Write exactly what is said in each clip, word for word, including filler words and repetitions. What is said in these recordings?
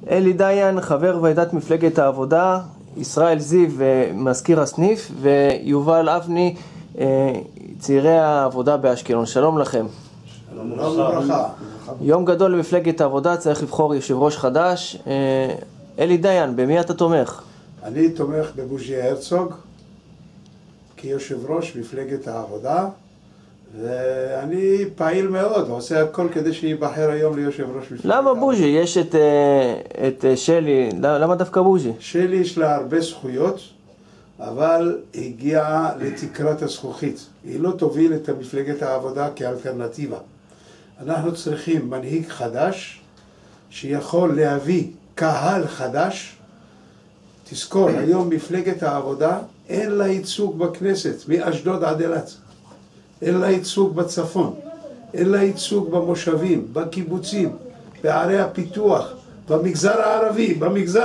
אלי דיין, חבר ועדת מפלגת העבודה, ישראל זיו, מזכיר הסניף, ויובל אבני, צעירי העבודה באשקלון. שלום לכם. שלום וברכה. יום גדול למפלגת העבודה, צריך לבחור יושב ראש חדש. אלי דיין, במי אתה תומך? אני תומך בבוז'י הרצוג כיושב ראש מפלגת העבודה, ואני פעיל מאוד, עושה הכל כדי שיבחר היום ליושב ראש מפלגת העבודה. למה בוז'י? יש את, את שלי, למה דווקא בוז'י? שלי יש לה הרבה זכויות, אבל הגיעה לתקרת הזכוכית. היא לא תוביל את מפלגת העבודה כאלטרנטיבה. אנחנו צריכים מנהיג חדש שיכול להביא קהל חדש. תזכור, היום מפלגת העבודה אין לה ייצוג בכנסת, מאשדוד עד אילת. אין לה ייצוג בצפון, אין לה ייצוג במושבים, בקיבוצים, בערי הפיתוח, במגזר הערבי, במגזר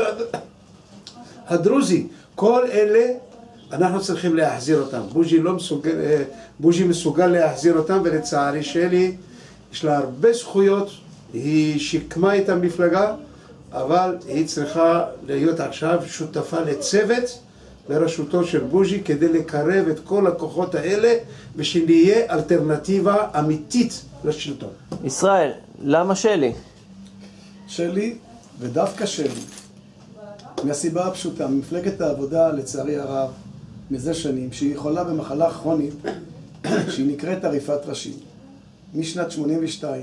הדרוזי. כל אלה אנחנו צריכים להחזיר אותם. בוז'י לא מסוגל, בוז'י מסוגל להחזיר אותם, ולצערי שלי יש לה הרבה זכויות, היא שיקמה את המפלגה, אבל היא צריכה להיות עכשיו שותפה לצוות בראשותו של בוז'י כדי לקרב את כל הכוחות האלה ושנהיה אלטרנטיבה אמיתית לשלטון. ישראל, למה שלי? שלי, ודווקא שלי, מהסיבה הפשוטה, מפלגת העבודה לצערי הרב מזה שנים שהיא חולה במחלה כרונית שהיא נקראת עריפת ראשים. משנת שמונים ושתיים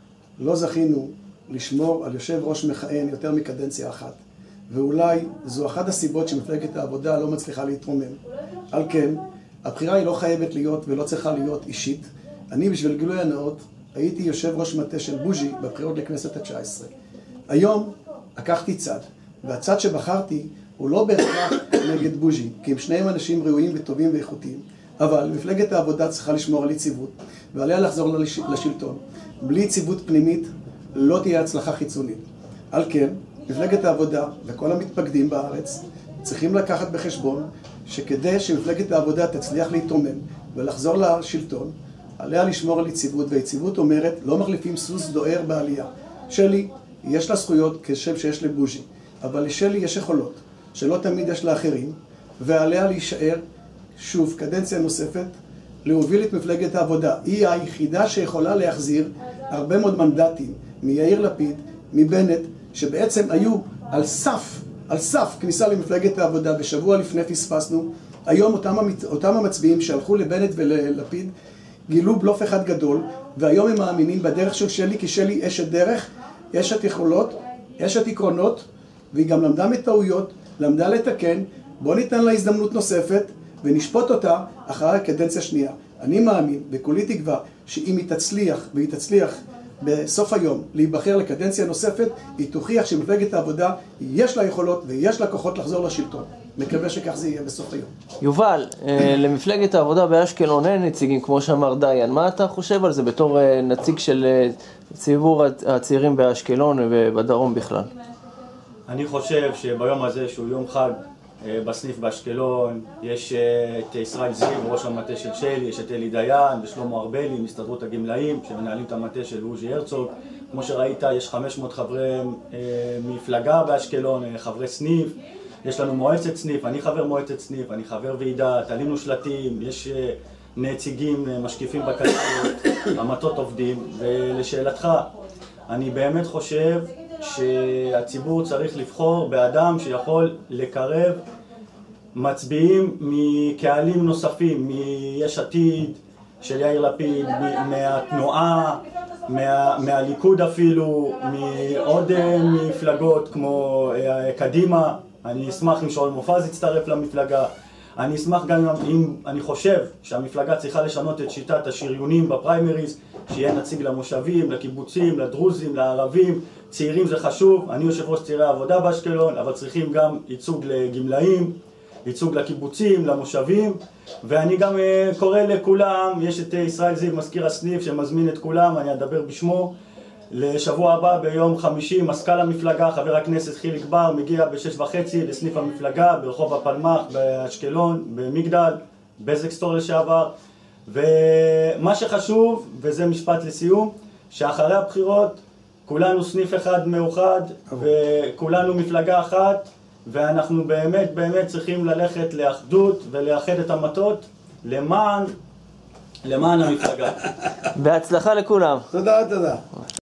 לא זכינו לשמור על יושב ראש מכהן יותר מקדנציה אחת, ואולי זו אחת הסיבות שמפלגת העבודה לא מצליחה להתרומם. על כן, הבחירה היא לא חייבת להיות ולא צריכה להיות אישית. אני בשביל גילוי הנאות הייתי יושב ראש מטה של בוז'י בבחירות לכנסת ה-תשע עשרה. היום לקחתי צד, והצד שבחרתי הוא לא בהכרח נגד בוז'י, כי הם שניהם אנשים ראויים וטובים ואיכותיים, אבל מפלגת העבודה צריכה לשמור על יציבות ועליה לחזור לשלטון. בלי יציבות פנימית לא תהיה הצלחה חיצונית. על כן, מפלגת העבודה וכל המתפקדים בארץ צריכים לקחת בחשבון שכדי שמפלגת העבודה תצליח להתרומם ולחזור לשלטון, עליה לשמור על יציבות, והיציבות אומרת לא מחליפים סוס דוהר בעלייה. שלי יש לה זכויות כשם שיש לבוז'י, אבל לשלי יש יכולות שלא תמיד יש לאחרים, ועליה להישאר שוב קדנציה נוספת, להוביל את מפלגת העבודה. היא היחידה שיכולה להחזיר הרבה מאוד מנדטים מיאיר לפיד, מבנט, שבעצם היו על סף, על סף כניסה למפלגת העבודה, ושבוע לפני פספסנו. היום אותם, אותם המצביעים שהלכו לבנט וללפיד גילו בלוף אחד גדול, והיום הם מאמינים בדרך של שלי, כי שלי אשת דרך, אשת יכולות, אשת עקרונות, והיא גם למדה מטעויות, למדה לתקן. בוא ניתן לה הזדמנות נוספת ונשפוט אותה אחרי הקדנציה שנייה. אני מאמין וכולי תקווה שאם היא תצליח, והיא תצליח בסוף היום להיבחר לקדנציה נוספת, היא תוכיח שמפלגת העבודה יש לה יכולות ויש לה כוחות לחזור לשלטון. מקווה שכך זה יהיה בסוף היום. יובל, למפלגת העבודה באשקלון אין נציגים כמו שאמר דיין. מה אתה חושב על זה בתור נציג של ציבור הצעירים באשקלון ובדרום בכלל? אני חושב שביום הזה שהוא יום חג בסניף באשקלון, יש את ישראל זיו, ראש המטה של שלי, יש את אלי דיין ושלמה ארבלי מהסתדרות הגמלאים שמנהלים את המטה של בוז'י הרצוג. כמו שראית, יש חמש מאות חברי מפלגה באשקלון, חברי סניף, יש לנו מועצת סניף, אני חבר מועצת סניף, אני חבר ועידת, עלינו שלטים, יש נציגים משקיפים בקלפיות, המטות עובדים. ולשאלתך, אני באמת חושב שהציבור צריך לבחור באדם שיכול לקרב מצביעים מקהלים נוספים, מיש עתיד של יאיר לפיד, מהתנועה, מה, מהליכוד אפילו, מעוד מפלגות כמו קדימה. אני אשמח אם שאול מופז יצטרף למפלגה. אני אשמח גם אם אני חושב שהמפלגה צריכה לשנות את שיטת השריונים בפריימריז, שיהיה נציג למושבים, לקיבוצים, לדרוזים, לערבים. צעירים זה חשוב, אני יושב ראש צעירי העבודה באשקלון, אבל צריכים גם ייצוג לגמלאים, ייצוג לקיבוצים, למושבים. ואני גם קורא לכולם, יש את ישראל זיו, מזכיר הסניף, שמזמין את כולם, אני אדבר בשמו. לשבוע הבא ביום חמישי, מזכ"ל המפלגה, חבר הכנסת חיליק בר, מגיע בשש וחצי לסניף המפלגה ברחוב הפלמח באשקלון, במגדל, בזק סטור לשעבר. ומה שחשוב, וזה משפט לסיום, שאחרי הבחירות כולנו סניף אחד מאוחד, וכולנו מפלגה אחת, ואנחנו באמת באמת צריכים ללכת לאחדות ולאחד את המטות למען, למען המפלגה. בהצלחה לכולם. תודה, תודה.